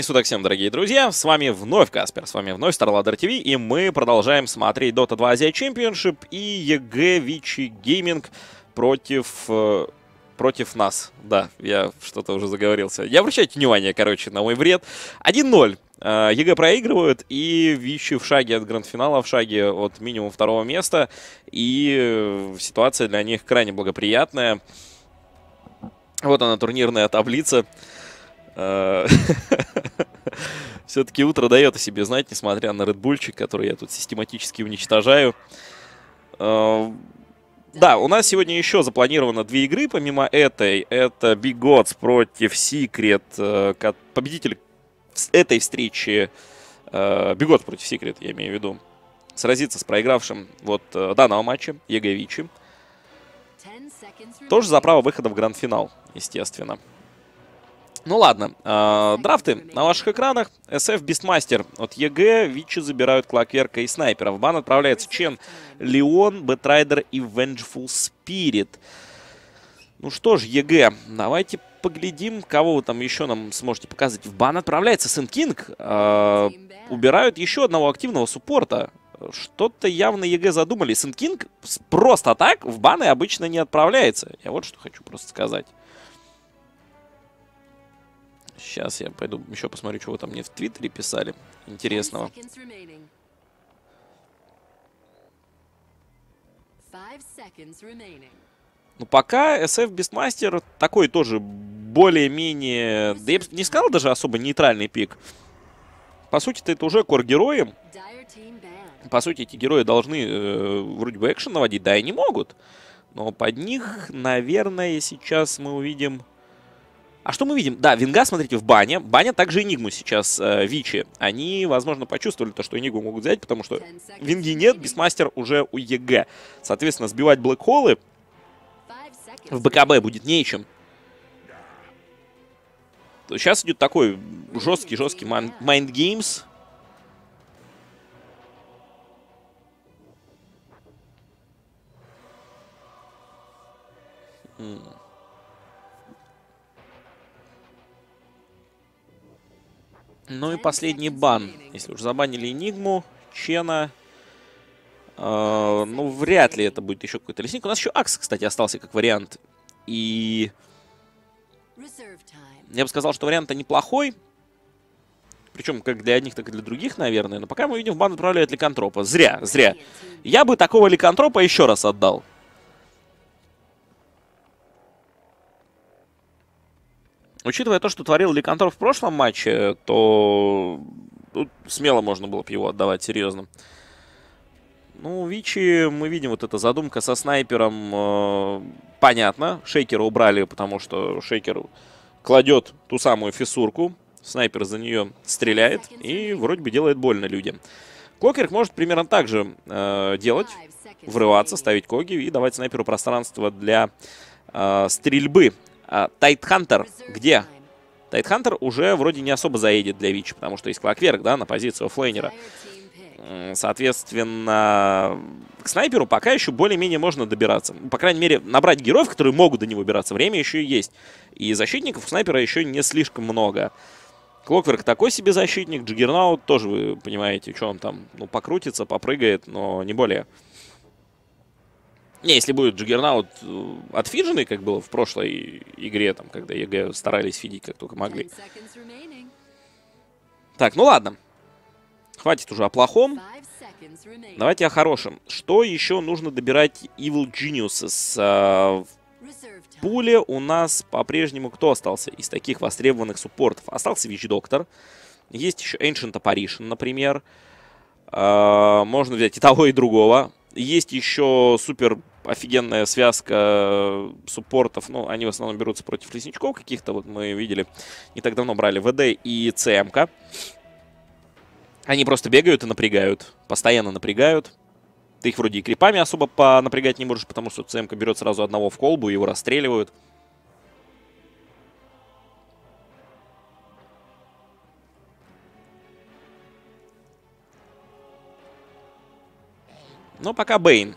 Итак, всем, дорогие друзья, с вами вновь Каспер, с вами вновь StarLadder TV, и мы продолжаем смотреть Dota 2 Asia Championship и ЕГЭ Вичи Гейминг против нас. Да, я что-то уже заговорился. Не обращайте внимания, короче, на мой вред. 1-0. ЕГЭ проигрывают, и Вичи в шаге от гранд-финала, в шаге от минимум второго места, и ситуация для них крайне благоприятная. Вот она, турнирная таблица. Все-таки утро дает о себе знать, несмотря на редбульчик, который я тут систематически уничтожаю. Да, у нас сегодня еще запланировано 2 игры, помимо этой. Это Big Gods против Secret. Победитель этой встречи, Big Gods против Secret, я имею в виду, сразится с проигравшим вот данного матча, ЕГЭ Вичи. Тоже за право выхода в гранд-финал, естественно. Ну ладно, драфты на ваших экранах. SF Beastmaster от ЕГЭ, Вичи забирают Клокверка и Снайпера. В бан отправляется Чен, Леон, Бэтрайдер и Vengeful Spirit. Ну что ж, ЕГЭ, давайте поглядим, кого вы там еще нам сможете показать. В бан отправляется Сент-Кинг. Убирают еще одного активного суппорта. Что-то явно ЕГЭ задумали. Сент-Кинг просто так в баны обычно не отправляется. Я вот что хочу просто сказать. Сейчас я пойду еще посмотрю, что вы там мне в Твиттере писали интересного. Ну, пока SF Beastmaster такой тоже более-менее... Да я бы не сказал даже особо нейтральный пик. По сути-то это уже кор-герои. По сути, эти герои должны вроде бы экшен наводить. Да, и не могут. Но под них, наверное, сейчас мы увидим... А что мы видим? Да, Винга, смотрите, в бане. Баня также Энигму сейчас, Вичи. Они, возможно, почувствовали то, что Энигму могут взять, потому что Винги нет, Бисмастер уже у ЕГЭ. Соответственно, сбивать блэкхолы в БКБ будет нечем. Сейчас идет такой жесткий Mind Games. Ну и последний бан. Если уж забанили Энигму, Чена. Ну, вряд ли это будет еще какой-то лесник. У нас еще Акс, кстати, остался как вариант. И я бы сказал, что вариант-то неплохой. Причем как для одних, так и для других, наверное. Но пока мы видим, в бан отправляют Ликантропа. Зря. Я бы такого Ликантропа еще раз отдал. Учитывая то, что творил Ликантроп в прошлом матче, то тут смело можно было бы его отдавать, серьезно. Ну, Вичи, мы видим, вот эта задумка со снайпером, понятно. Шейкера убрали, потому что Шейкер кладет ту самую фиссурку. Снайпер за нее стреляет и вроде бы делает больно людям. Клокверк может примерно так же делать, врываться, ставить коги и давать снайперу пространство для стрельбы. Тайтхантер где? Тайтхантер уже вроде не особо заедет для Вичи, потому что есть Клокверк, да, на позицию оффлейнера. Соответственно, к снайперу пока еще более-менее можно добираться. По крайней мере, набрать героев, которые могут до него добираться, время еще есть. И защитников у снайпера еще не слишком много. Клокверк такой себе защитник, Джиггернаут тоже, вы понимаете, что он там, ну, покрутится, попрыгает, но не более. Не, если будет Джиггернаут отфидженный, как было в прошлой игре, там, когда ЕГЭ старались фидить как только могли. Так, ну ладно. Хватит уже о плохом. Давайте о хорошем. Что еще нужно добирать Evil Geniuses? В пуле у нас по-прежнему кто остался из таких востребованных суппортов? Остался Вич-доктор. Есть еще Ancient Apparition, например. Можно взять и того, и другого. Есть еще супер офигенная связка суппортов. Ну, они в основном берутся против лесничков каких-то. Вот мы видели, не так давно брали ВД и ЦМК. Они просто бегают и напрягают. Постоянно напрягают. Ты их вроде и крипами особо понапрягать не можешь, потому что ЦМК берет сразу одного в колбу, его расстреливают. Но пока Бэйн.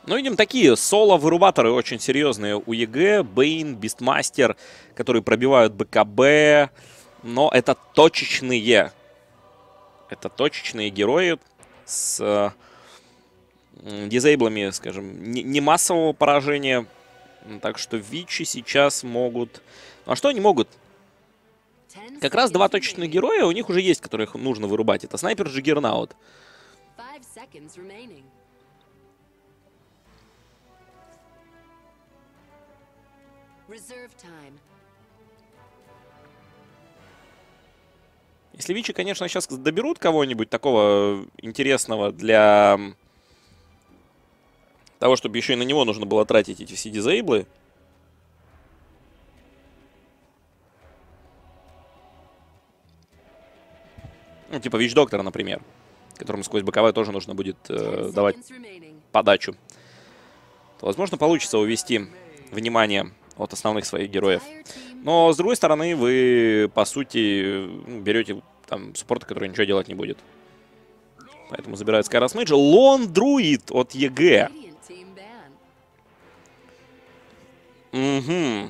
Ну, видим, такие соло-вырубаторы очень серьезные у ЕГЭ. Бейн, Бистмастер, которые пробивают БКБ. Но это точечные. Это точечные герои с дизейблами, скажем, не массового поражения. Так что Вичи сейчас могут... Ну, а что они могут? Как раз два точечных героя у них уже есть, которых нужно вырубать. Это Снайпер, Джиггернаут. Если Вичи, конечно, сейчас доберут кого-нибудь такого интересного для того, чтобы еще и на него нужно было тратить эти все дизейблы. Ну, типа Вич-доктора, например, которому сквозь боковая тоже нужно будет давать подачу. То, возможно, получится увести внимание от основных своих героев. Но, с другой стороны, вы, по сути, берете там суппорта, который ничего делать не будет. Поэтому забирают Скайрос Мэйджа. Лон Друид от ЕГЭ. Угу.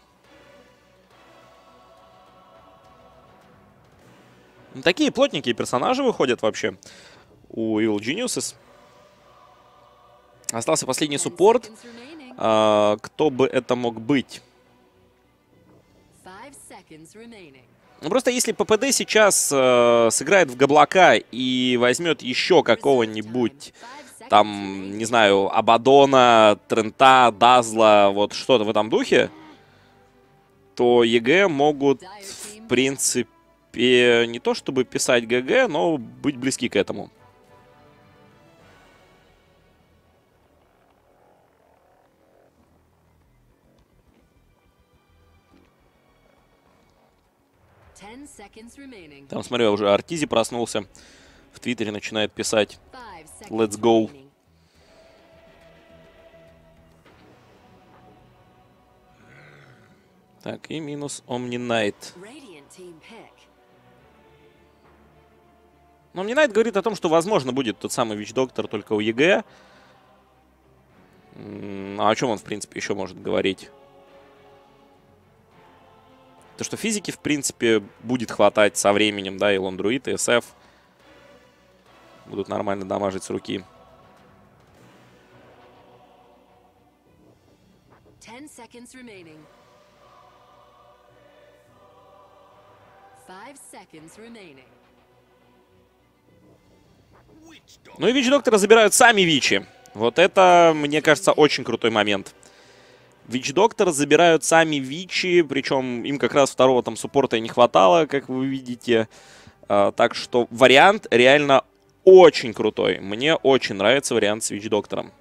Такие плотненькие персонажи выходят вообще у Evil Geniuses. Остался последний суппорт. Кто бы это мог быть? Ну, просто если ППД сейчас сыграет в Габлака и возьмет еще какого-нибудь, там, не знаю, Абадона, Трента, Дазла, вот что-то в этом духе, то ЕГЭ могут, в принципе, не то чтобы писать ГГ, но быть близки к этому. Там, смотрю, уже Артизи проснулся. В Твиттере начинает писать «Let's go». Так, и минус Омнинайт. Но Омнинайт говорит о том, что, возможно, будет тот самый Вич-доктор только у ЕГЭ. А о чем он, в принципе, еще может говорить? То, что физики, в принципе, будет хватать со временем, да, и Лондруид, и СФ будут нормально дамажить с руки. Ну и Вич-доктора забирают сами Вичи. Вот это, мне кажется, очень крутой момент. Вич-доктор забирают сами Вичи, причем им как раз второго там суппорта и не хватало, как вы видите. Так что вариант реально очень крутой. Мне очень нравится вариант с Вич-доктором.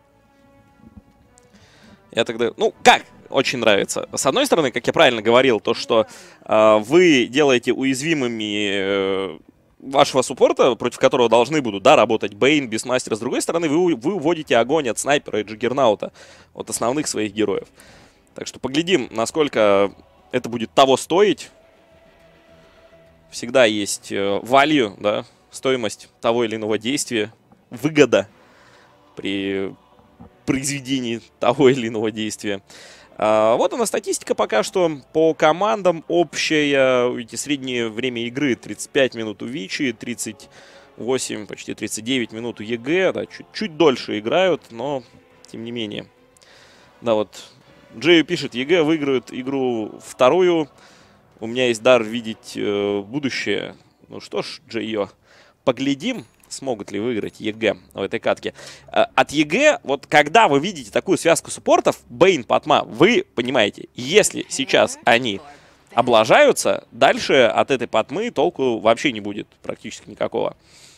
Я тогда... Ну, как? Очень нравится. С одной стороны, как я правильно говорил, то, что вы делаете уязвимыми вашего суппорта, против которого должны будут, да, работать Бейн, Бисмастер. С другой стороны, вы уводите огонь от Снайпера и Джиггернаута, от основных своих героев. Так что поглядим, насколько это будет того стоить. Всегда есть value, да, стоимость того или иного действия, выгода при произведении того или иного действия. Вот она статистика пока что по командам. Общая, видите, среднее время игры 35 минут у Вичи, 38, почти 39 минут у ЕГЭ. Да, чуть дольше играют, но тем не менее. Да, вот Джею пишет, ЕГЭ выиграют игру вторую. У меня есть дар видеть будущее. Ну что ж, Джейо, поглядим, смогут ли выиграть ЕГЭ в этой катке. От ЕГЭ, вот когда вы видите такую связку суппортов, Бейн, Патма, вы понимаете, если сейчас они облажаются, дальше от этой Патмы толку вообще не будет практически никакого.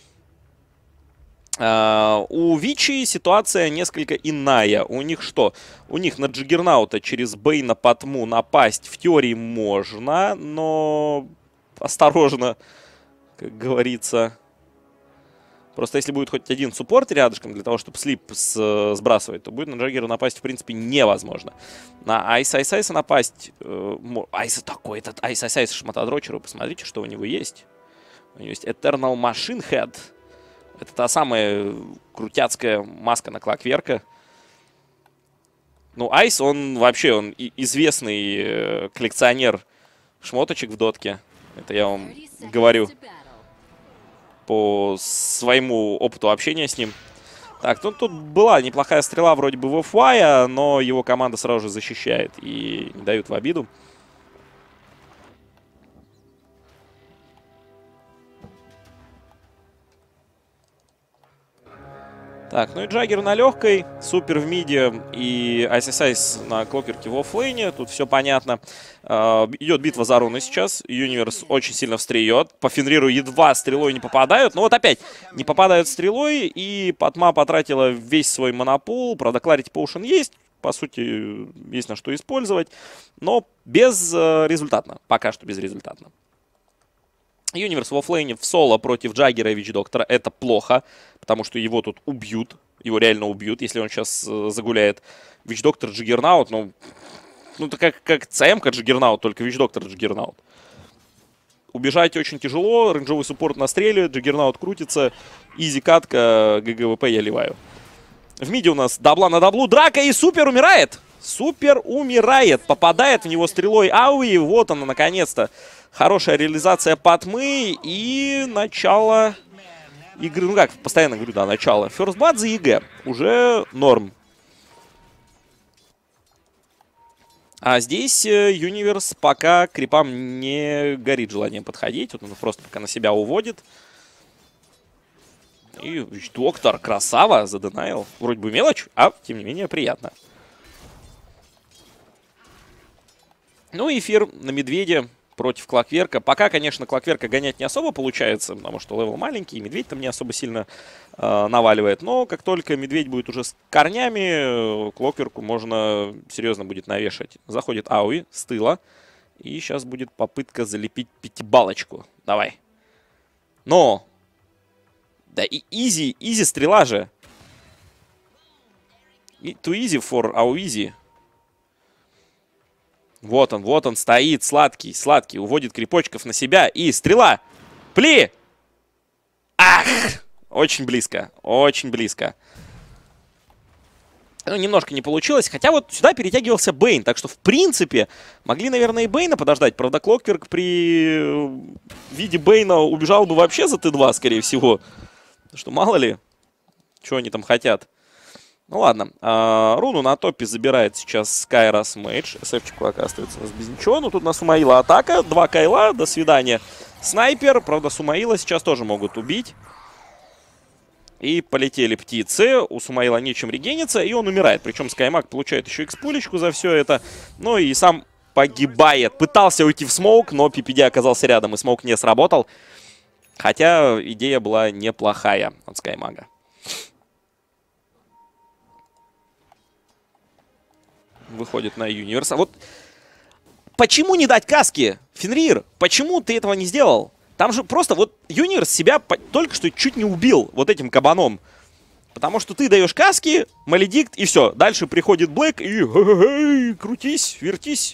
У Вичи ситуация несколько иная. У них что? У них на Джиггернаута через Бейна Патму напасть в теории можно, но осторожно, как говорится. Просто если будет хоть один суппорт рядышком для того, чтобы слип сбрасывать, то будет на Джаггера напасть, в принципе, невозможно. На Айса напасть... Айса такой, этот Айса шмотодрочер, вы посмотрите, что у него есть. У него есть Eternal Machine Head. Это та самая крутяцкая маска на Клокверка. Ну, Айс, он вообще, он известный коллекционер шмоточек в дотке. Это я вам говорю по своему опыту общения с ним. Так, ну тут была неплохая стрела вроде бы в Фая, но его команда сразу же защищает и не дают в обиду. Так, ну и Джаггер на легкой, Супер в миде и Айс на Клокверке в оффлейне. Тут все понятно. Идет битва за руны сейчас. Юниверс очень сильно встреет. По Фенриру едва стрелой не попадают. Но вот опять не попадают стрелой. И Патма потратила весь свой монопол. Правда, Clarity Potion есть. По сути, есть на что использовать. Но безрезультатно. Пока что безрезультатно. Юниверс в оффлейне в соло против Джаггера и Вич-Доктора. Это плохо, потому что его тут убьют. Его реально убьют, если он сейчас загуляет. Вич-Доктор Джиггернаут, ну это как ЦМ-ка Джиггернаут, только Вич-Доктор Джиггернаут. Убежать очень тяжело, рейнджовый суппорт настреливает, Джиггернаут крутится. Изи катка, ГГВП я ливаю. В миде у нас дабла на даблу, драка и Супер умирает. Супер умирает, попадает в него стрелой Ауи, вот она наконец-то. Хорошая реализация Патмы и начало игры. Ну как, постоянно говорю, да, начало. First Blood за ЕГЭ. Уже норм. А здесь Юниверс пока крипам не горит желанием подходить. Вот он просто пока на себя уводит. И Доктор, красава, заденаил. Вроде бы мелочь, а тем не менее приятно. Ну и эфир на Медведе против Клокверка. Пока, конечно, Клокверка гонять не особо получается, потому что левел маленький, и Медведь там не особо сильно наваливает. Но как только Медведь будет уже с корнями, Клокверку можно серьезно будет навешать. Заходит Ауи с тыла. И сейчас будет попытка залепить пятибалочку. Давай. Но! Да и изи стрела же. Too easy for Aueezy. Вот он стоит, сладкий, уводит крипочков на себя. И стрела! Пли! Ах! Очень близко, очень близко. Ну, немножко не получилось, хотя вот сюда перетягивался Бейн. Так что, в принципе, могли, наверное, и Бейна подождать. Правда, Клокверк при виде Бейна убежал бы вообще за Т2, скорее всего. Потому что мало ли, что они там хотят. Ну ладно, руну на топе забирает сейчас Скайрас Мейдж. СФчик пока остается у нас без ничего. Ну тут на Сумаила атака, 2 кайла, до свидания. Снайпер, правда Сумаила сейчас тоже могут убить. И полетели птицы, у Сумаила нечем регениться, и он умирает. Причем Скаймак получает еще экспулечку за все это. Ну и сам погибает. Пытался уйти в смоук, но PPD оказался рядом, и смоук не сработал. Хотя идея была неплохая от Скаймага. Выходит на Юниверса. Вот почему не дать каски, Фенрир? Почему ты этого не сделал? Там же просто вот Юниверс себя только что чуть не убил вот этим кабаном. Потому что ты даешь каски, Маледикт, и все. Дальше приходит Блэк и крутись, вертись.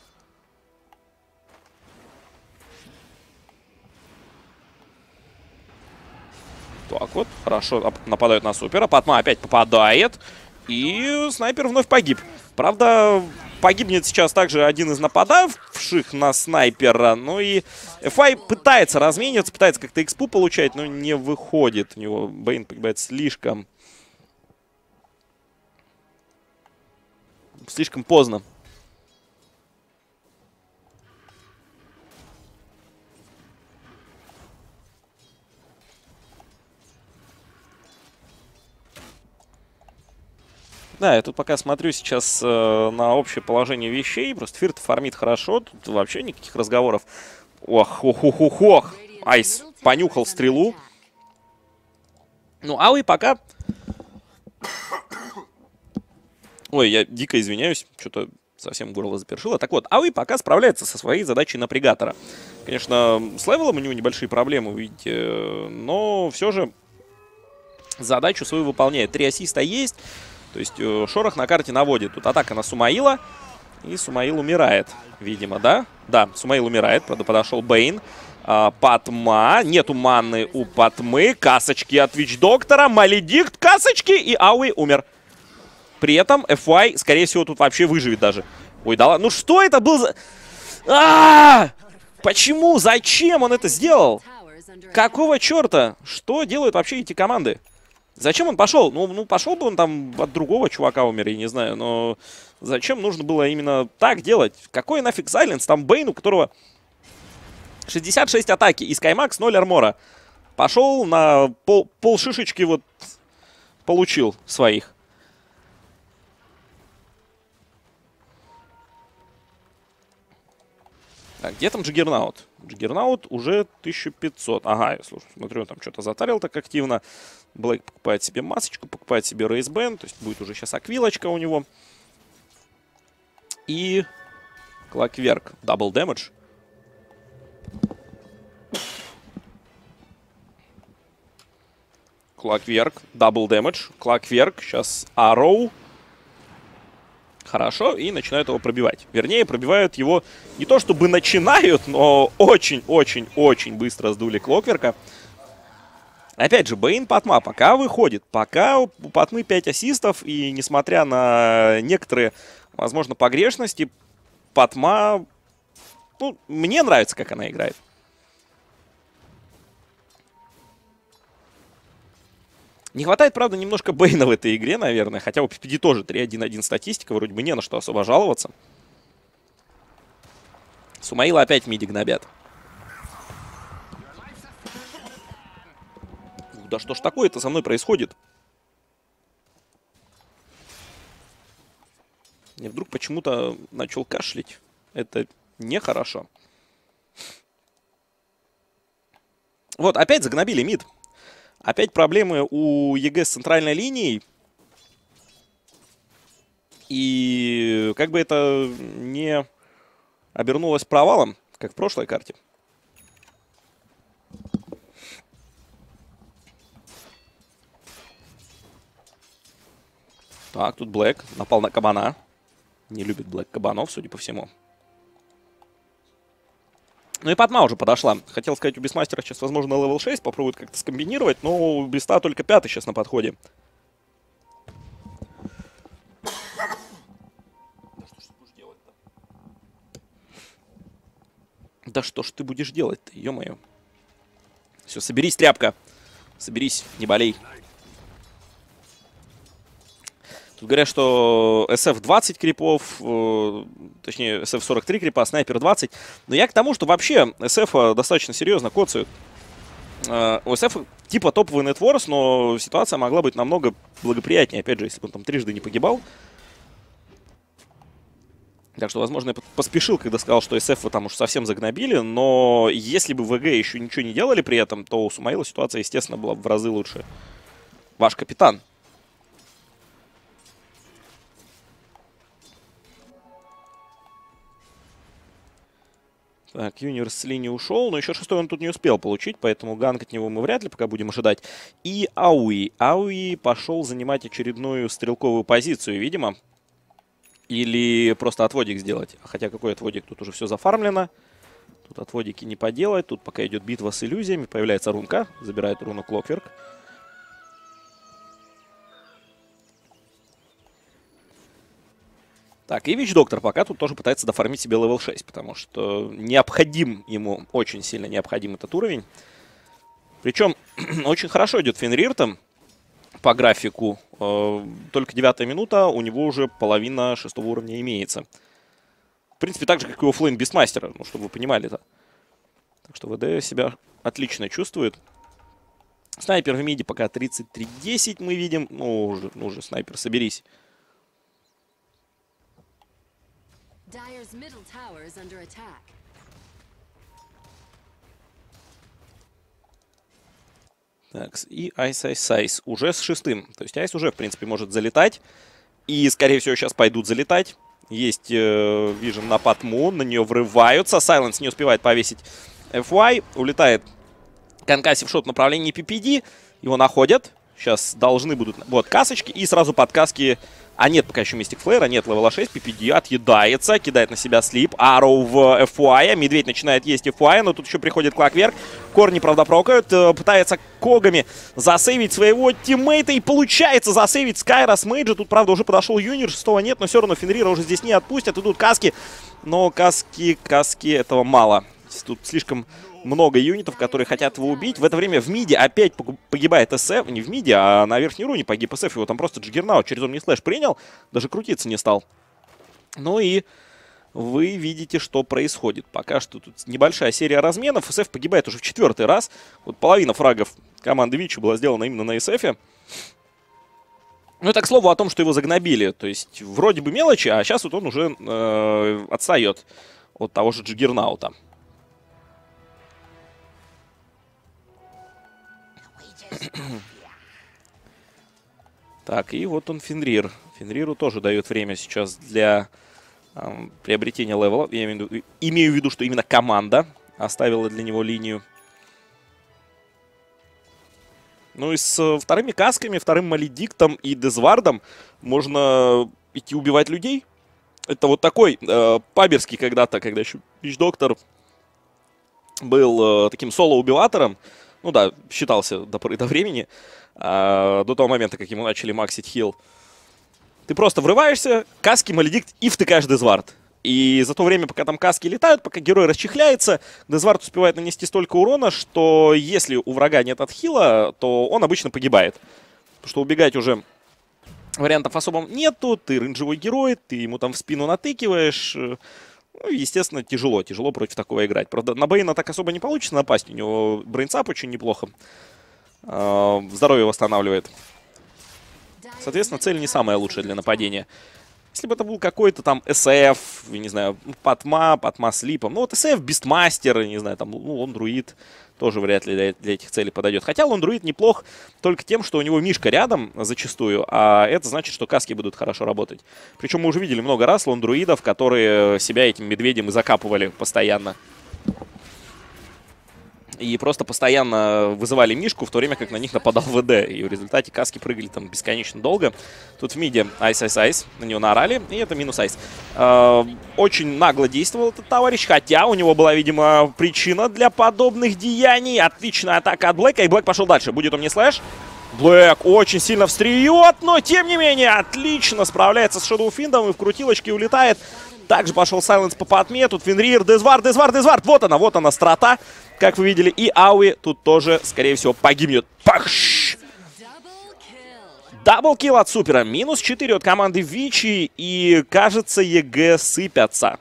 Так вот, хорошо нападают на Супера. Патма опять попадает. И снайпер вновь погиб. Правда, погибнет сейчас также один из нападавших на снайпера. Ну и Фай пытается размениваться, пытается как-то экспу получать, но не выходит. У него Бейн погибает слишком поздно. Да, я тут пока смотрю сейчас на общее положение вещей. Просто Фирт фармит хорошо, тут вообще никаких разговоров. Ох. Айс понюхал стрелу. Ну, Ауи пока... Ой, я дико извиняюсь, что-то совсем горло запершило. Так вот, Ауи пока справляется со своей задачей напрягатора. Конечно, с левелом у него небольшие проблемы, видите, но все же задачу свою выполняет. 3 ассиста есть. То есть шорох на карте наводит. Тут атака на Сумаила. И Сумаил умирает, видимо, да? Да, Сумаил умирает. Правда, подошел Бейн. Патма. Нету манны у Патмы. Касочки от Вич-Доктора. Маледикт, касочки. И Ауи умер. При этом FY, скорее всего, тут вообще выживет даже. Ой, да ладно. Ну что это был за... Почему? Зачем он это сделал? Какого черта? Что делают вообще эти команды? Зачем он пошел? Ну, пошел бы он там от другого чувака умер, я не знаю. Но зачем нужно было именно так делать? Какой нафиг Сайленс? Там Бейн, у которого 66 атаки и Скаймакс 0 армора. Пошел на пол шишечки вот получил своих. Так, где там Джиггернаут? Джиггернаут уже 1500. Ага, я смотрю, он там что-то затарил так активно. Блэк покупает себе масочку, покупает себе рейсбен. То есть будет уже сейчас аквилочка у него. И Клокверк. Дабл дэмэдж. Клокверк. Дабл дэмэдж. Клокверк. Сейчас Arrow. Хорошо, и начинают его пробивать. Вернее, пробивают его не то чтобы начинают, но очень-очень-очень быстро сдули Клокверка. Опять же, Бейн Патма пока выходит. Пока у Патмы 5 ассистов, и несмотря на некоторые, возможно, погрешности, Патма... Ну, мне нравится, как она играет. Не хватает, правда, немножко Бейна в этой игре, наверное. Хотя у PPD тоже 3-1-1 статистика. Вроде бы не на что особо жаловаться. Сумаила опять миди гнобят. Да что ж такое-то со мной происходит? Я вдруг почему-то начал кашлять. Это нехорошо. Вот, опять загнобили мид. Опять проблемы у ЕГЭ с центральной линией. И как бы это не обернулось провалом, как в прошлой карте. Так, тут Блэк напал на кабана. Не любит Блэк кабанов, судя по всему. Ну и Патма уже подошла. Хотел сказать, у Бисмастера сейчас, возможно, левел 6. Попробует как-то скомбинировать, но у Биста только 5 сейчас на подходе. Да что ж ты будешь делать-то? Ё-моё. Все, соберись, тряпка. Соберись, не болей. Тут говорят, что SF 20 крипов, точнее, SF 43 крипа, снайпер 20. Но я к тому, что вообще SF достаточно серьезно коцают. У SF типа топовый нетворс, но ситуация могла быть намного благоприятнее, опять же, если бы он там трижды не погибал. Так что, возможно, я поспешил, когда сказал, что SF там уж совсем загнобили, но если бы ВГ еще ничего не делали при этом, то у Сумаила ситуация, естественно, была в разы лучше. Ваш капитан. Так, Юниверс с линии ушел, но еще шестой он тут не успел получить, поэтому ганк от него мы вряд ли пока будем ожидать. И Ауи. Ауи пошел занимать очередную стрелковую позицию, видимо. Или просто отводик сделать. Хотя какой отводик? Тут уже все зафармлено. Тут отводики не поделать. Тут пока идет битва с иллюзиями. Появляется рунка. Забирает руну Клокверк. Так, и Вич-доктор пока тут тоже пытается дофармить себе левел 6, потому что необходим ему, очень сильно необходим этот уровень. Причем очень хорошо идет Фенрир по графику. Только 9-я минута, у него уже половина 6-го уровня имеется. В принципе, так же, как и у Флейм Бисмастера, ну, чтобы вы понимали это. Так что ВД себя отлично чувствует. Снайпер в миде пока 33-10 мы видим. Ну, уже снайпер, соберись. Так, и Айс уже с 6-м. То есть Айс уже, в принципе, может залетать. И, скорее всего, сейчас пойдут залетать. Есть вижен на Патму, на нее врываются. Сайленс не успевает повесить FY. Улетает конкассив шот в направлении PPD. Его находят. Сейчас должны будут... Вот, касочки и сразу под каски... А нет пока еще Мистик Флэра, нет левела 6, PPD отъедается, кидает на себя слип, Арроу в FY, Медведь начинает есть FY, но тут еще приходит Клакверк, Корни, правда, прокают, пытается когами засейвить своего тиммейта, и получается засейвить Скайрос Мейджа, тут, правда, уже подошел Юнир, 6-го нет, но все равно Фенрира уже здесь не отпустят, идут каски, но каски этого мало, тут слишком... много юнитов, которые хотят его убить. В это время в миде опять погибает СФ. Не в миде, а на верхней руне погиб СФ. Его там просто Джиггернаут через Омни-слэш принял. Даже крутиться не стал. Ну и вы видите, что происходит. Пока что тут небольшая серия разменов. СФ погибает уже в 4-й раз. Вот половина фрагов команды Вичи была сделана именно на СФе. Ну, это к слову о том, что его загнобили. То есть, вроде бы мелочи, а сейчас вот он уже отстает от того же Джиггернаута. Так, и вот он Фенрир. Фенриру тоже дает время сейчас для приобретения левела. Я имею в виду, что именно команда оставила для него линию. Ну и с вторыми касками, вторым Маледиктом и Дезвардом можно идти убивать людей. Это вот такой паберский когда-то, когда еще Вич-доктор был таким соло-убиватором. Ну да, считался до поры до времени, до того момента, как ему начали максить хил. Ты просто врываешься, каски, Маледикт и втыкаешь Дезвард. И за то время, пока там каски летают, пока герой расчехляется, Дезвард успевает нанести столько урона, что если у врага нет отхила, то он обычно погибает. Потому что убегать уже вариантов особо нету, ты рейнджевой герой, ты ему там в спину натыкиваешь... Ну, естественно, тяжело против такого играть. Правда, на Бейна так особо не получится напасть. У него брейнсап очень неплохо. Здоровье восстанавливает. Соответственно, цель не самая лучшая для нападения. Если бы это был какой-то там СФ, не знаю, Патма с липом. Ну вот СФ, Бистмастер, не знаю, там, ну, он друид. Тоже вряд ли для этих целей подойдет. Хотя Лондруид неплох только тем, что у него Мишка рядом зачастую, а это значит, что каски будут хорошо работать. Причем мы уже видели много раз Лондруидов, которые себя этим медведем и закапывали постоянно. И просто постоянно вызывали Мишку, в то время как на них нападал ВД. И в результате каски прыгали там бесконечно долго. Тут в миде айс, на него наорали, и это минус айс. Очень нагло действовал этот товарищ, хотя у него была, видимо, причина для подобных деяний. Отличная атака от Блэка, и Блэк пошел дальше. Будет Омни-слэш. Блэк очень сильно встреет, но тем не менее отлично справляется с Shadow Fiend и в крутилочке улетает. Также пошел Сайленс по Патме. Тут Фенрир, Дезвард. Вот она страта, как вы видели. И Ауи тут тоже, скорее всего, погибнет. Пахш! Даблкил от Супера. Минус 4 от команды Вичи. И, кажется, ЕГЭ сыпятся.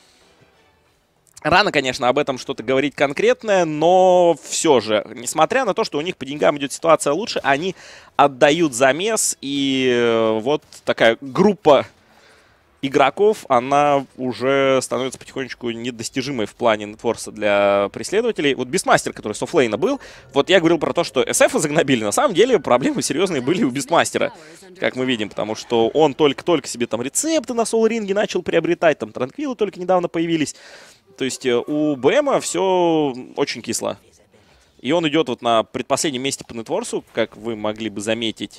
Рано, конечно, об этом что-то говорить конкретное, но все же, несмотря на то, что у них по деньгам идет ситуация лучше, они отдают замес. И вот такая группа игроков, она уже становится потихонечку недостижимой в плане нетворса для преследователей. Вот Бистмастер, который с оффлейна был, вот я говорил про то, что СФ загнобили. На самом деле проблемы серьезные были у Бистмастера, как мы видим, потому что он только-только себе там рецепты на соло-ринге начал приобретать, там транквилы только недавно появились. То есть у БМа все очень кисло. И он идет вот на предпоследнем месте по нетворсу, как вы могли бы заметить.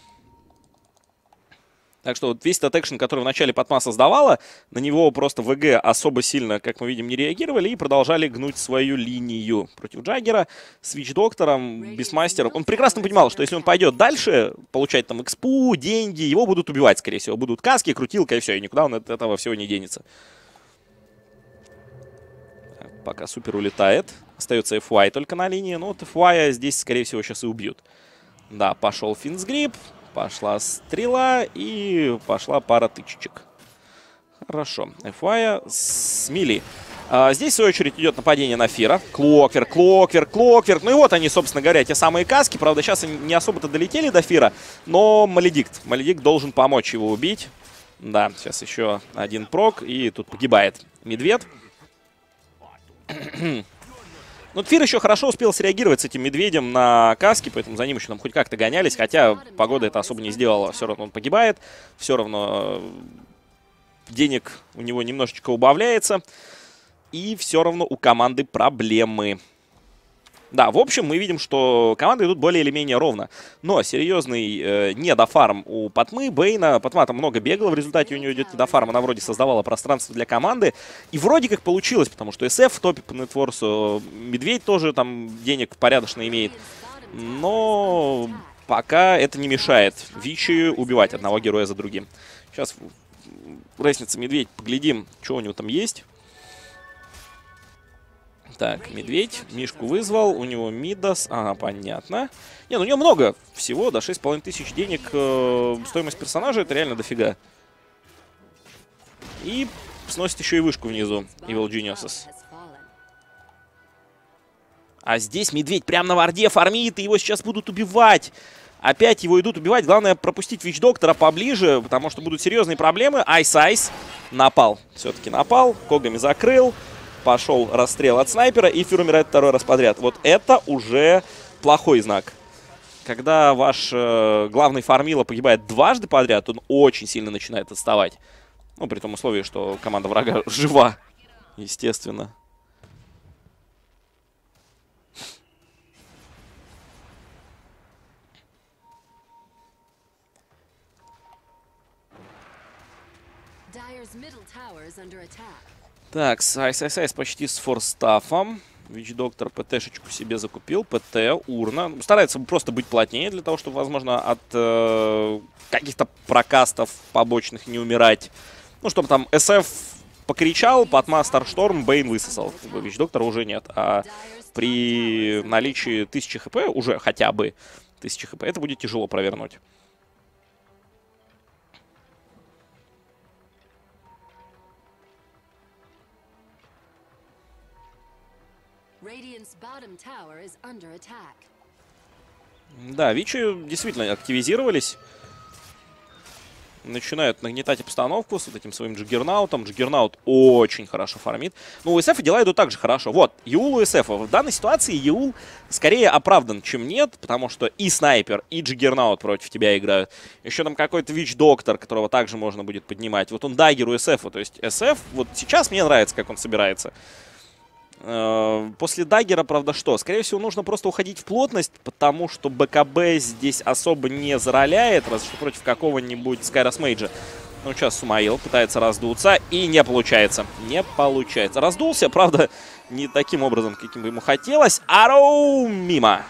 Так что вот весь этот экшен, который в начале Патма создавала, на него просто ВГ особо сильно, как мы видим, не реагировали и продолжали гнуть свою линию против Джаггера с Вич-доктором, Бистмастером. Он прекрасно понимал, что если он пойдет дальше, получать там экспу, деньги, его будут убивать, скорее всего. Будут каски, крутилка и все, и никуда он от этого всего не денется. Пока Супер улетает. Остается FY только на линии, но вот FY здесь, скорее всего, сейчас и убьют. Да, пошел Финсгрип. Пошла стрела и пошла пара тычечек. Хорошо. FY с мили. Здесь, в свою очередь, идет нападение на Фира. Клокверк. Ну и вот они, собственно говоря, те самые каски. Правда, сейчас они не особо-то долетели до Фира. Но Маледикт. Маледикт должен помочь его убить. Да, сейчас еще один прок. И тут погибает Медведь. Ну, Тфир еще хорошо успел среагировать с этим медведем на каске, поэтому за ним еще там хоть как-то гонялись, хотя погода это особо не сделала. Все равно он погибает, все равно денег у него немножечко убавляется, и все равно у команды проблемы. Да, в общем, мы видим, что команды идут более или менее ровно. Но серьезный недофарм у Патмы, Бейна. Патма там много бегала, в результате у нее идет недофарм. Она вроде создавала пространство для команды. И вроде как получилось, потому что SF в топе по нетворсу. Медведь тоже там денег порядочно имеет. Но пока это не мешает Вичи убивать одного героя за другим. Сейчас Ресница Медведь, поглядим, что у него там есть. Так, Медведь, Мишку вызвал, у него Мидас, ага, понятно. Не, ну у него много всего, да, 6500 денег, стоимость персонажа, это реально дофига. И сносит еще и вышку внизу, Evil Geniuses. А здесь Медведь прям на варде фармит, и его сейчас будут убивать. Опять его идут убивать, главное пропустить Вич-доктора поближе, потому что будут серьезные проблемы. Айс-Айс напал, все-таки напал, Когами закрыл. Пошел расстрел от снайпера, и Фюр умирает второй раз подряд. Вот это уже плохой знак. Когда ваш главный фармила погибает дважды подряд, он очень сильно начинает отставать. Ну, при том условии, что команда врага жива, естественно. Так, Айс почти с форстафом. Вич-доктор ПТ-шечку себе закупил. ПТ, урна. Старается просто быть плотнее для того, чтобы, возможно, от каких-то прокастов побочных не умирать. Ну, чтобы там SF покричал, Патма, Старшторм, Бейн высосал. Вич-доктора уже нет. А при наличии 1000 хп, уже хотя бы 1000 хп, это будет тяжело провернуть. Да, Вичи действительно активизировались. Начинают нагнетать обстановку с вот этим своим Джиггернаутом. Джиггернаут очень хорошо фармит. Но у SF дела идут также хорошо. Вот, Юл у SF. В данной ситуации Юл скорее оправдан, чем нет, потому что и снайпер, и Джиггернаут против тебя играют. Еще там какой-то Вич-доктор, которого также можно будет поднимать. Вот он даггер у SF. То есть SF, вот сейчас мне нравится, как он собирается. После даггера, правда, что? Скорее всего, нужно просто уходить в плотность, потому что БКБ здесь особо не зароляет, разве что против какого-нибудь Скайрос Мейджа. Ну, сейчас Сумаил пытается раздуться, и не получается. Не получается. Раздулся, правда, не таким образом, каким бы ему хотелось. Ароу мимо.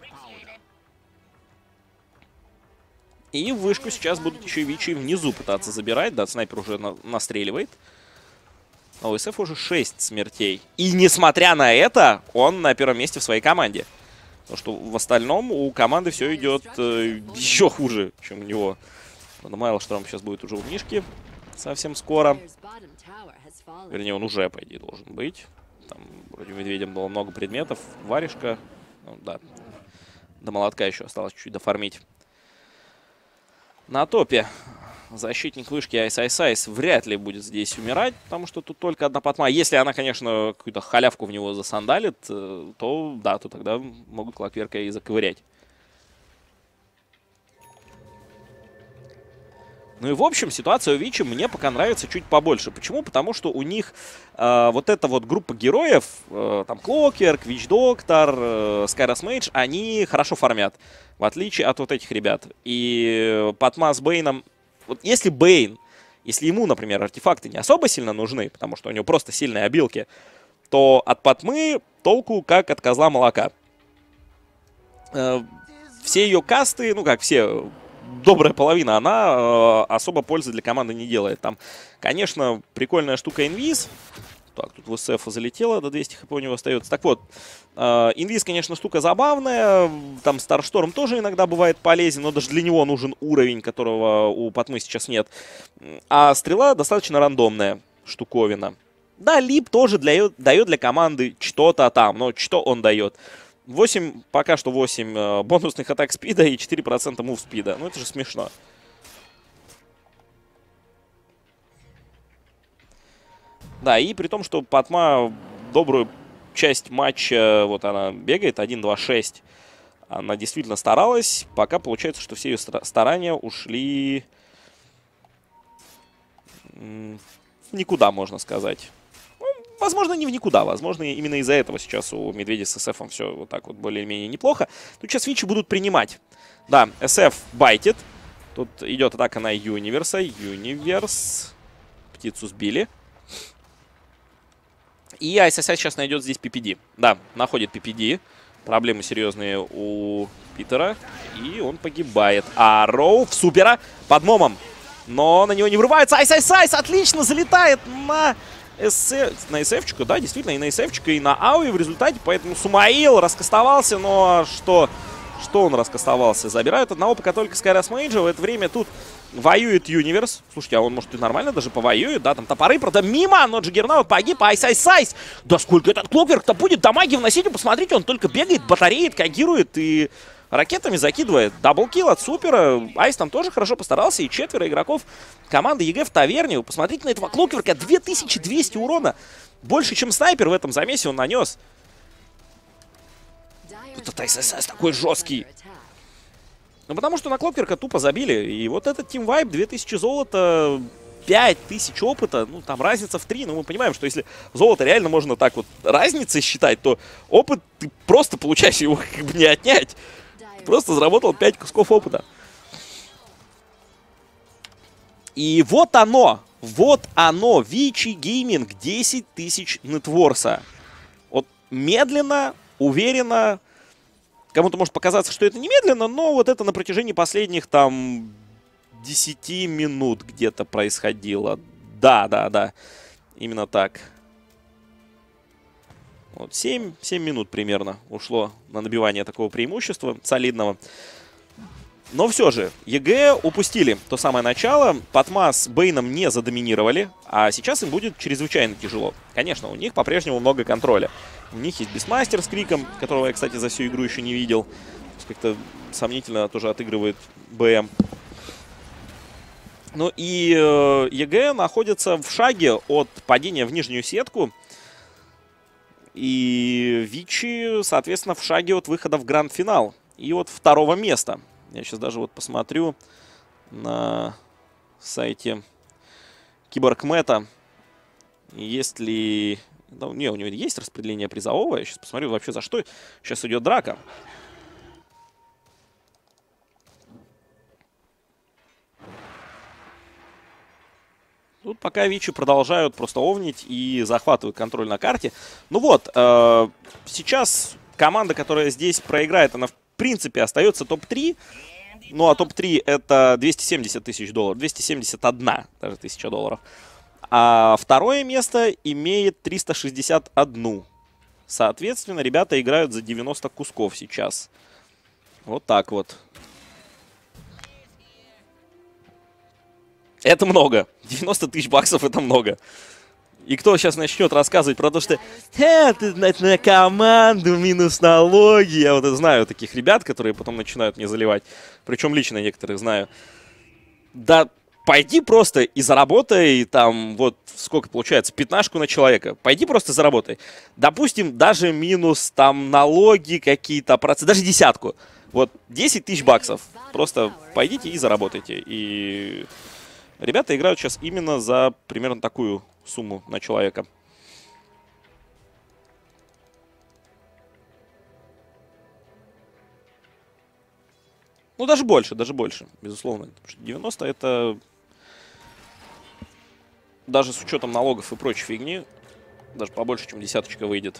И вышку сейчас будут еще и Вичи внизу пытаться забирать. Да, снайпер уже настреливает. А у SF уже 6 смертей. И несмотря на это, он на первом месте в своей команде. Потому что в остальном у команды все идет еще хуже, чем у него. Майлшторм сейчас будет уже у Мишки совсем скоро. Вернее, он уже, по идее, должен быть. Там вроде Медведем было много предметов. Варежка. Ну, да. До молотка еще осталось чуть-чуть дофармить. На топе защитник вышки Айс вряд ли будет здесь умирать, потому что тут только одна Патма. Если она, конечно, какую-то халявку в него засандалит, то да, то тогда могут Клокверка и заковырять. Ну и в общем, ситуация у Вичи мне пока нравится чуть побольше. Почему? Потому что у них вот эта вот группа героев, там Клокверк, Вич-доктор, Скайрос Мейдж, они хорошо фармят, в отличие от вот этих ребят. И Патма с Бейном... Вот если Бейн, если ему, например, артефакты не особо сильно нужны, потому что у него просто сильные обилки, то от Патмы толку как от козла молока. Все ее касты, ну как все, добрая половина, она особо пользы для команды не делает. Там, конечно, прикольная штука инвиз. Так, тут в SF залетело, до 200 хп у него остается. Так вот, инвиз, конечно, штука забавная. Там Старшторм тоже иногда бывает полезен, но даже для него нужен уровень, которого у Патмы сейчас нет. А стрела достаточно рандомная штуковина. Да, Лип тоже дает для команды что-то там, но что он дает? 8, пока что 8 бонусных атак спида и 4% мув спида. Ну это же смешно. Да, и при том, что Патма добрую часть матча, вот она бегает, 1-2-6. Она действительно старалась, пока получается, что все ее старания ушли в никуда, можно сказать. Ну, возможно, не в никуда. Возможно, именно из-за этого сейчас у Медведя с SF все вот так вот более-менее неплохо. Тут сейчас Вичи будут принимать. Да, SF байтит. Тут идет атака на Юниверса. Юниверс. Птицу сбили. И ISSI сейчас найдет здесь PPD. Да, находит PPD. Проблемы серьезные у Питера. И он погибает. А Роу в супера под момом. Но на него не врывается. Айс отлично залетает на SF-чику. Да, действительно, и на SF-чику, и на Ауи в результате. Поэтому Сумаил раскастовался. Но что он раскастовался? Забирают одного пока только Скайрас Мейджа. В это время тут воюет Юниверс. Слушайте, а он, может, и нормально даже повоюет, да? Там топоры, правда, мимо, но Джиггернаут погиб. Айс. Да сколько этот Клокверк-то будет дамаги вносить? Вы посмотрите, он только бегает, батареет, кагирует и ракетами закидывает. Даблкил от Супера. Айс там тоже хорошо постарался. И 4 игроков команды ЕГЭ в таверне. Вы посмотрите на этого Клокверка. 2200 урона. Больше, чем снайпер в этом замесе он нанес. Этот Айс такой жесткий. Ну, потому что на Клокверка тупо забили. И вот этот тимвайп, 2000 золота, 5000 опыта. Ну, там разница в 3. Но мы понимаем, что если золото реально можно так вот разницей считать, то опыт ты просто получаешь, его как бы не отнять. Ты просто заработал 5 кусков опыта. И вот оно. Вичи Гейминг, 10 тысяч нетворса. Вот медленно, уверенно. Кому-то может показаться, что это немедленно, но вот это на протяжении последних там 10 минут где-то происходило. Да. Именно так. Вот 7 минут примерно ушло на набивание такого преимущества солидного. Но все же, ЕГЭ упустили то самое начало. Патма с Бейном не задоминировали, а сейчас им будет чрезвычайно тяжело. Конечно, у них по-прежнему много контроля. У них есть Бисмастер с Криком, которого я, кстати, за всю игру еще не видел. Как-то сомнительно тоже отыгрывает БМ. Ну и ЕГЭ находится в шаге от падения в нижнюю сетку. И Вичи, соответственно, в шаге от выхода в гранд-финал. И от второго места. Я сейчас даже вот посмотрю на сайте Киборгмета, есть ли... Ну, не, у него есть распределение призового. Я сейчас посмотрю вообще, за что сейчас идет драка. Тут пока Вичи продолжают просто овнить и захватывают контроль на карте. Ну вот, сейчас команда, которая здесь проиграет, она в принципе остается топ-3. Ну а топ-3 это 270 тысяч долларов, 271 даже тысяча долларов. А второе место имеет 361. Соответственно, ребята играют за 90 кусков сейчас. Вот так вот. Это много. 90 тысяч баксов это много. И кто сейчас начнет рассказывать про то, что это на команду минус налоги. Я вот знаю таких ребят, которые потом начинают мне заливать. Причем лично некоторых знаю. Да пойди просто и заработай там, вот сколько получается, 15 на человека. Пойди просто заработай. Допустим, даже минус там налоги какие-то, даже 10. Вот 10 тысяч баксов. Просто пойдите и заработайте. И ребята играют сейчас именно за примерно такую сумму на человека. Ну, даже больше, безусловно. 90 это... Даже с учетом налогов и прочей фигни, даже побольше, чем десяточка выйдет.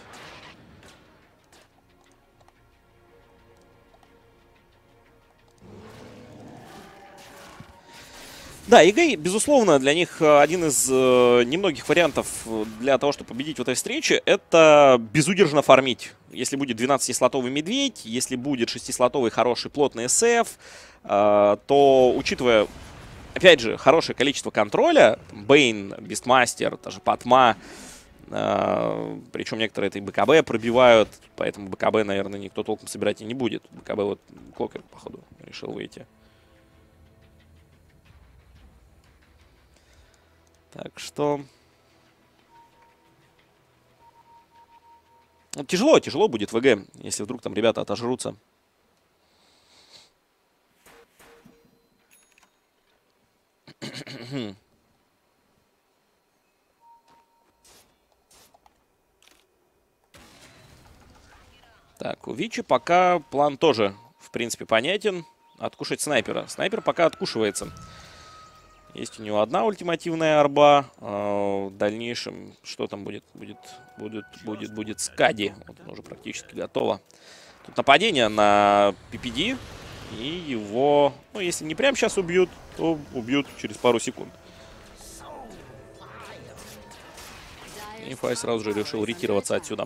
Да, ЕГЭ, безусловно, для них один из немногих вариантов для того, чтобы победить в этой встрече, это безудержно фармить. Если будет 12-слотовый медведь, если будет 6-слотовый хороший плотный СФ, то, учитывая, опять же, хорошее количество контроля, Бейн, Бистмастер, даже Патма, причем некоторые это и БКБ пробивают, поэтому БКБ, наверное, никто толком собирать и не будет. БКБ вот Клокер, походу, решил выйти. Так что... Ну, тяжело будет в ВГ, если вдруг там ребята отожрутся. Так, у Вичи пока план тоже, в принципе, понятен. Откушать снайпера. Снайпер пока откушивается. Есть у него одна ультимативная арба. В дальнейшем, что там будет? Будет Скади. Вот она уже практически готова. Тут нападение на PPD. И его, ну, если не прямо сейчас убьют, то убьют через пару секунд. И Фай сразу же решил ретироваться отсюда.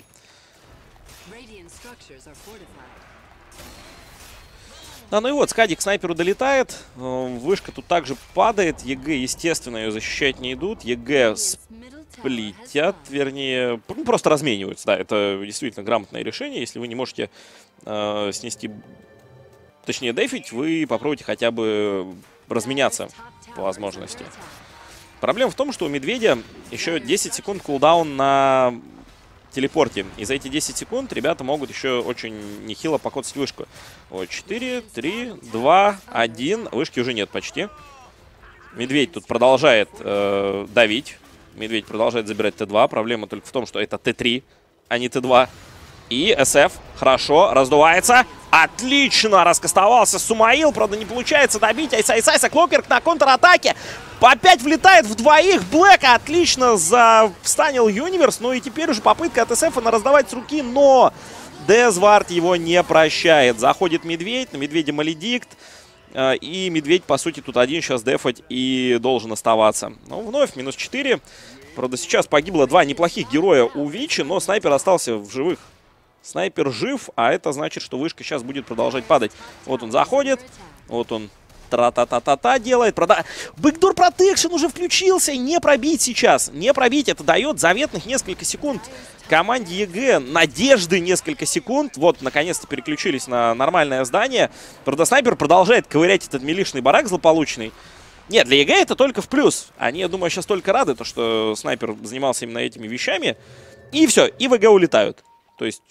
Да, ну и вот, Скади к снайперу долетает. Вышка тут также падает. ЕГЭ, естественно, ее защищать не идут. ЕГЭ сплитят, вернее, ну, просто размениваются. Да, это действительно грамотное решение. Если вы не можете снести, точнее, дефить, вы попробуйте хотя бы разменяться по возможности. Проблема в том, что у Медведя еще 10 секунд кулдаун на телепорте. И за эти 10 секунд ребята могут еще очень нехило покоцать вышку. Вот, 4, 3, 2, 1. Вышки уже нет почти. Медведь тут продолжает давить. Медведь продолжает забирать Т2. Проблема только в том, что это Т3, а не Т2. И СФ хорошо раздувается. Отлично раскастовался Сумаил. Правда, не получается добить Айса. Клокверк на контратаке. Опять влетает в двоих. Блэка отлично встанил Юниверс. Ну и теперь уже попытка от СФ раздавать с руки. Но Дезвард его не прощает. Заходит Медведь. На Медведя Маледикт. И Медведь, по сути, тут один сейчас дефать и должен оставаться. Ну, вновь минус 4. Правда, сейчас погибло два неплохих героя у Вичи, но снайпер остался в живых. Снайпер жив, а это значит, что вышка сейчас будет продолжать падать. Вот он заходит, вот он тра-та-та-та-та делает. Бэкдор протекшн уже включился, не пробить сейчас. Не пробить, это дает заветных несколько секунд команде ЕГЭ. Надежды несколько секунд. Вот, наконец-то переключились на нормальное здание. Правда, снайпер продолжает ковырять этот милишный барак злополучный. Нет, для ЕГЭ это только в плюс. Они, я думаю, сейчас только рады, то, что снайпер занимался именно этими вещами. И все, и ВГ улетают. То есть...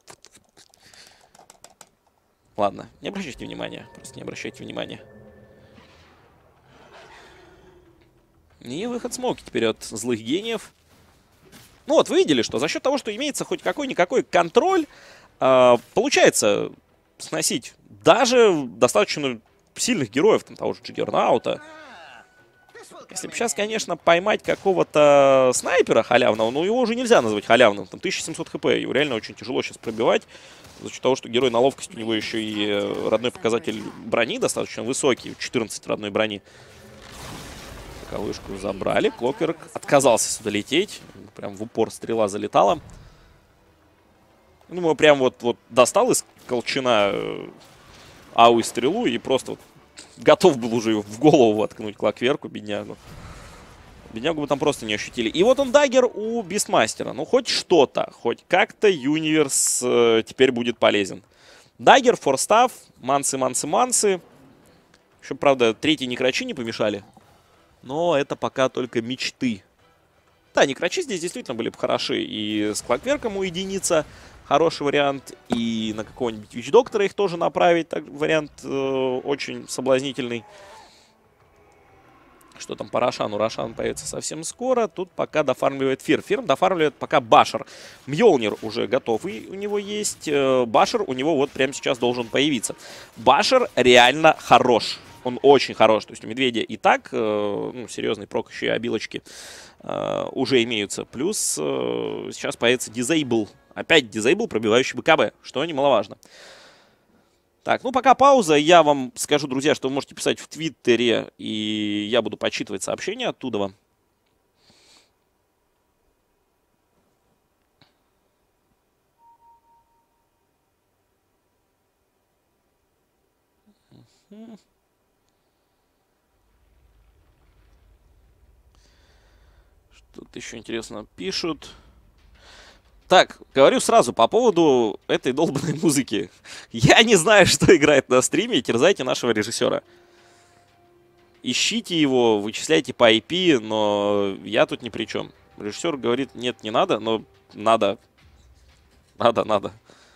Ладно, не обращайте внимания. Просто не обращайте внимания. И выход смоки теперь от злых гениев. Ну вот, вы видели, что за счет того, что имеется хоть какой-никакой контроль, получается сносить даже достаточно сильных героев, там, того же Джиггернаута. Если бы сейчас, конечно, поймать какого-то снайпера халявного, но его уже нельзя назвать халявным. Там 1700 хп, его реально очень тяжело сейчас пробивать. За счет того, что герой на ловкость, у него еще и родной показатель брони достаточно высокий, 14 родной брони. Таковышку забрали, Клокверк отказался сюда лететь. Прям в упор стрела залетала. Думаю, прям вот достал из колчана Ауи стрелу и просто вот готов был уже в голову воткнуть Клокверку, беднягу. Беднягу бы там просто не ощутили. И вот он даггер у Бистмастера. Ну, хоть что-то, хоть как-то Юниверс теперь будет полезен. Даггер, форстав, мансы. Еще, правда, третий некрачи не помешали. Но это пока только мечты. Да, некрачи здесь действительно были бы хороши. И с Клокверком уединиться хороший вариант. И на какого-нибудь Вич-доктора их тоже направить. Так, вариант очень соблазнительный. Что там по Рошану? Рошан появится совсем скоро. Тут пока дофармливает Фир. Фир дофармливает пока Башер. Мьёлнир уже готовый у него есть. Башер у него вот прямо сейчас должен появиться. Башер реально хорош. Он очень хорош. То есть у Медведя и так ну, серьезный прок, еще и обилочки уже имеются. Плюс сейчас появится Disable. Опять Disable, пробивающий БКБ, что немаловажно. Так, ну пока пауза. Я вам скажу, друзья, что вы можете писать в Твиттере, и я буду почитывать сообщения оттуда вам. Что-то еще интересно пишут. Так, говорю сразу по поводу этой долбанной музыки. Я не знаю, что играет на стриме, терзайте нашего режиссера. Ищите его, вычисляйте по IP, но я тут ни при чем. Режиссер говорит, нет, не надо, но надо. Надо.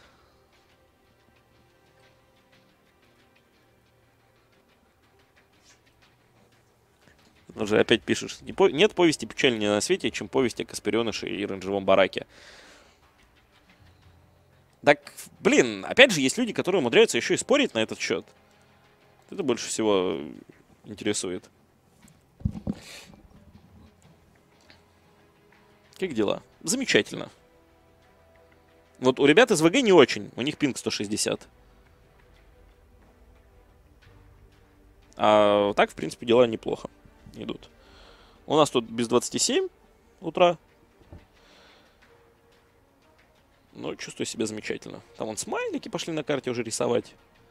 Уже опять пишешь. Нет повести печальнее на свете, чем повесть о Каспереныше и рейнджевом бараке. Так, блин, опять же, есть люди, которые умудряются еще и спорить на этот счет. Это больше всего интересует. Как дела? Замечательно. Вот у ребят из ВГ не очень. У них пинг 160. А так, в принципе, дела неплохо идут. У нас тут без 27 утра. Но чувствую себя замечательно. Там вон смайлики пошли на карте уже рисовать.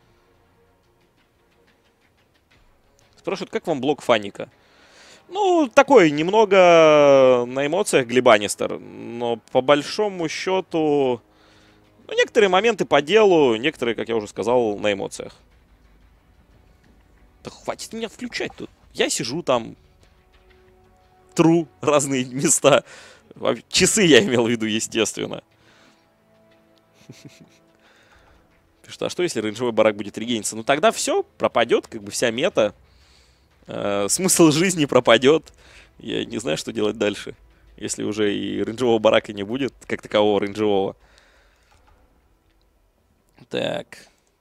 Спрашивают, как вам блок Фаника? Ну, такой, немного на эмоциях Глебанистер. Но по большому счету... Ну, некоторые моменты по делу, некоторые, как я уже сказал, на эмоциях. Да хватит меня включать тут. Я сижу там, тру разные места. Часы я имел в виду, естественно. Что, а что, если рейнджевой барак будет регениться? Ну, тогда все, пропадет, как бы вся мета. Смысл жизни пропадет. Я не знаю, что делать дальше. Если уже и рейнджевого барака не будет, как такового рейнджевого. Так.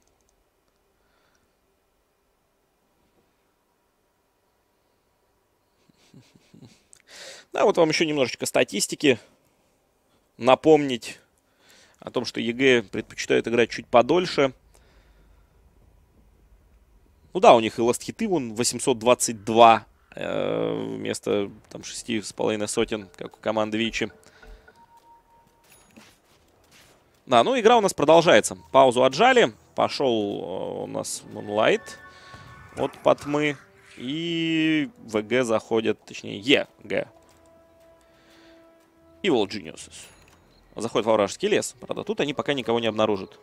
Да, вот вам еще немножечко статистики. Напомнить о том, что ЕГЭ предпочитают играть чуть подольше. Ну да, у них и ласт-хиты вон 822 вместо там 6,5 сотен, как у команды Вичи. Да, ну игра у нас продолжается. Паузу отжали. Пошел у нас Moonlight от Патмы. И ВГ заходят, точнее, ЕГЭ. Evil Geniuses. Заходит во вражеский лес. Правда, тут они пока никого не обнаружат.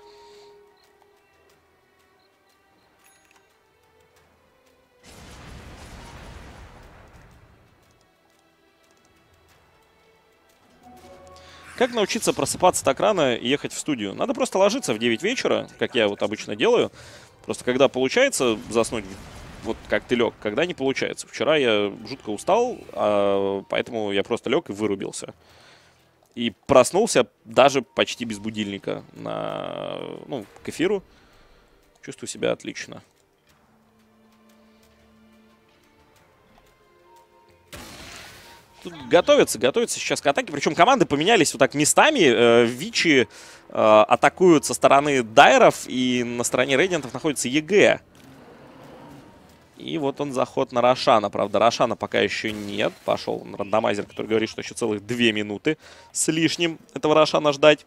Как научиться просыпаться так рано и ехать в студию? Надо просто ложиться в 9 вечера, как я вот обычно делаю. Просто когда получается заснуть, вот как ты лег, когда не получается. Вчера я жутко устал, поэтому я просто лег и вырубился. И проснулся даже почти без будильника к эфиру. Чувствую себя отлично. Тут готовятся сейчас к атаке. Причем команды поменялись вот так местами. Вичи атакуют со стороны дайров, и на стороне рейдиантов находится ЕГЭ. И вот он заход на Рошана. Правда, Рошана пока еще нет. Пошел рандомайзер, который говорит, что еще целых 2 минуты с лишним этого Рошана ждать.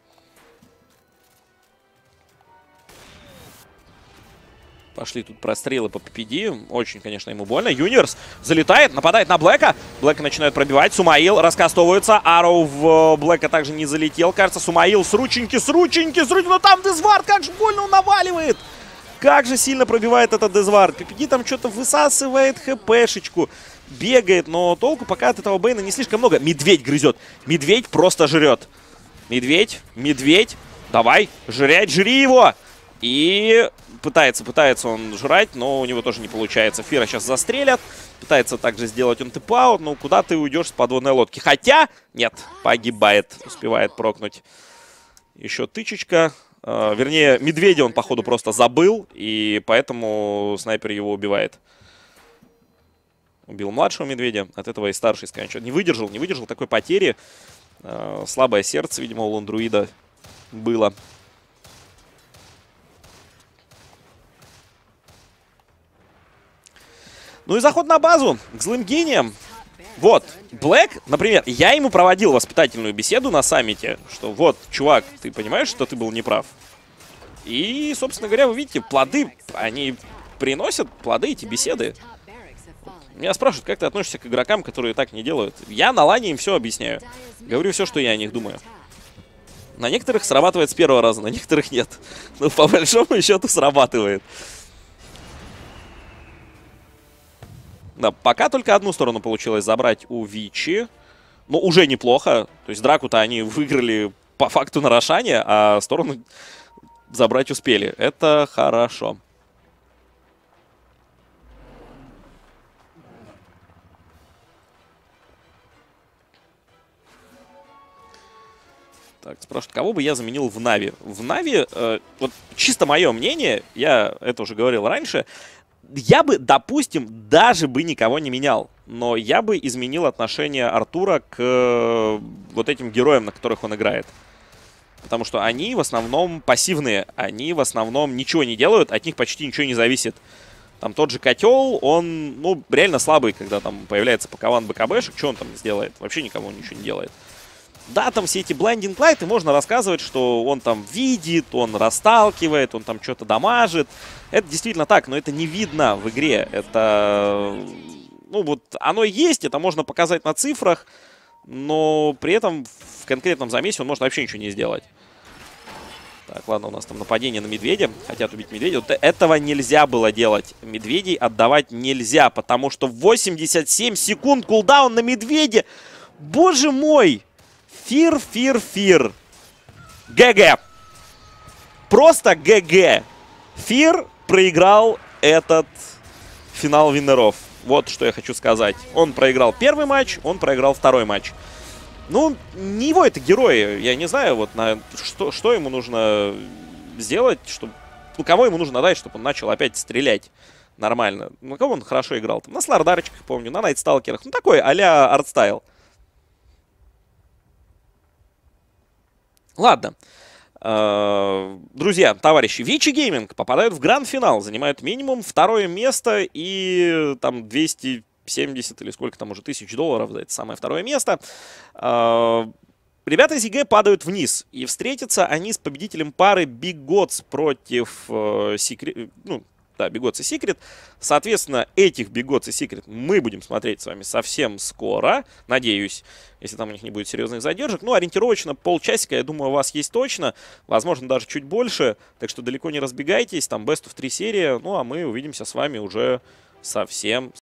Пошли тут прострелы по PPD. Очень, конечно, ему больно. Юниверс залетает, нападает на Блэка. Блэка начинает пробивать. Сумаил раскастовывается. Арроу в Блэка также не залетел. Кажется, Сумаил с рученьки. Но там Дезвард, как же больно он наваливает. Как же сильно пробивает этот Дезвард. PPD там что-то высасывает хпшечку. Бегает, но толку пока от этого Бейна не слишком много. Медведь грызет. Медведь просто жрет. Медведь. Давай, жри его. И пытается он жрать, но у него тоже не получается. Фира сейчас застрелят. Пытается также сделать он тэп-аут. Ну, куда ты уйдешь с подводной лодки? Хотя, нет, погибает. Успевает прокнуть. Еще тычечка. Вернее, медведя он, походу, просто забыл. И поэтому снайпер его убивает. Убил младшего медведя. От этого и старший сканчет. Не выдержал такой потери. Слабое сердце, видимо, у Ландруида было. Ну и заход на базу к злым гениям. Вот, Блэк, например, я ему проводил воспитательную беседу на саммите, что вот, чувак, ты понимаешь, что ты был неправ? И, собственно говоря, вы видите, плоды, они приносят плоды, эти беседы. Меня спрашивают, как ты относишься к игрокам, которые так не делают. Я на лане им все объясняю. Говорю все, что я о них думаю. На некоторых срабатывает с первого раза, на некоторых нет. Но по большому счету срабатывает. Да, пока только одну сторону получилось забрать у Вичи. Но уже неплохо. То есть драку-то они выиграли по факту на Рошане, а сторону забрать успели. Это хорошо. Так, спрашивают, кого бы я заменил в Нави? В Нави, вот чисто мое мнение, я это уже говорил раньше, я бы, допустим, даже бы никого не менял. Но я бы изменил отношение Артура к вот этим героям, на которых он играет. Потому что они в основном пассивные, они в основном ничего не делают, от них почти ничего не зависит. Там тот же Котел, он, ну, реально слабый, когда там появляется пакован БКБшек, что он там сделает? Вообще никому ничего не делает. Да, там все эти Blinding Light, и можно рассказывать, что он там видит, он расталкивает, он там что-то дамажит. Это действительно так, но это не видно в игре. Это, ну вот, оно есть, это можно показать на цифрах, но при этом в конкретном замесе он может вообще ничего не сделать. Так, ладно, у нас там нападение на медведя. Хотят убить медведя. Вот этого нельзя было делать. Медведей отдавать нельзя, потому что 87 секунд кулдаун на медведя. Боже мой! Фир, фир, фир. ГГ. Просто ГГ. Фир проиграл этот финал виннеров. Вот что я хочу сказать. Он проиграл первый матч, он проиграл второй матч. Ну, не его это герои. Я не знаю, вот что ему нужно сделать, чтобы... Ну, кого ему нужно дать, чтобы он начал опять стрелять нормально. Ну, кого он хорошо играл? Там, на Слардарочках, помню, на Найтсталкерах. Ну, такой а-ля артстайл. Ладно. Друзья, товарищи, Вичи Гейминг попадают в гранд-финал, занимают минимум второе место и там 270 или сколько там уже тысяч долларов за это самое второе место. Ребята из ЕГЭ падают вниз, и встретятся они с победителем пары Big Gods против Secret, ну, да, Big Gods и Secret. Соответственно, этих Big Gods и Secret мы будем смотреть с вами совсем скоро, надеюсь, если там у них не будет серьезных задержек. Ну, ориентировочно полчасика, я думаю, у вас есть точно, возможно, даже чуть больше, так что далеко не разбегайтесь, там Best of 3 серия, ну, а мы увидимся с вами уже совсем